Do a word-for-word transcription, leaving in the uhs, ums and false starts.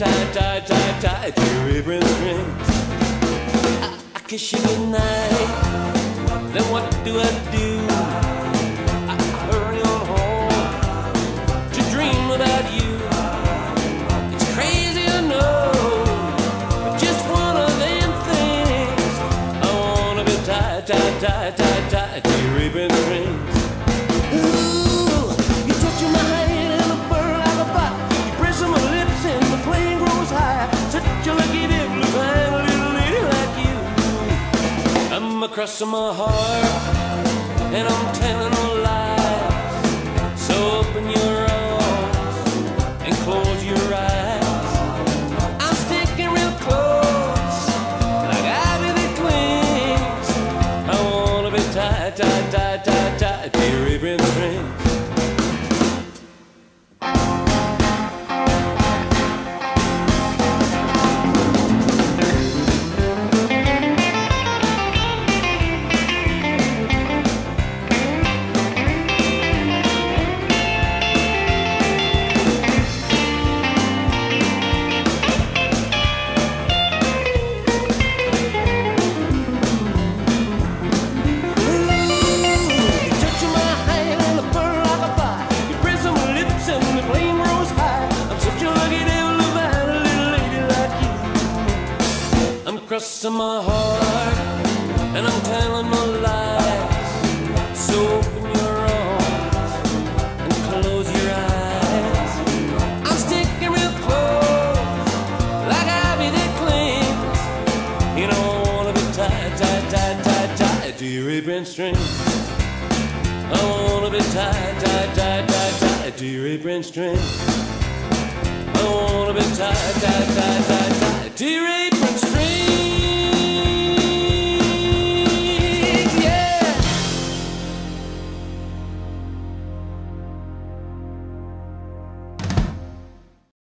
tied, tied, tied, tied to your apron strings. I, I kiss you goodnight, then what do I do? I hurry on home to dream about you. It's crazy, I know, but just one of them things. I wanna be tied, tied, tied, tied, tied to your apron strings. Across my heart, and I'm telling no lies. So open your arms and close your eyes. I'm sticking real close, like ivy twins. I wanna be tied, tied, tied, tied, tied to your apron strings. Crossing my heart, and I'm telling no lies. So open your arms and close your eyes. I'm sticking real close, like ivy that clings. You know I wanna be tied, tied, tied, tied, tied to your apron string. I wanna be tied, tied, tied, tied, tied to your apron string. I wanna be tied, tied, tied, tied, tied to your apron string.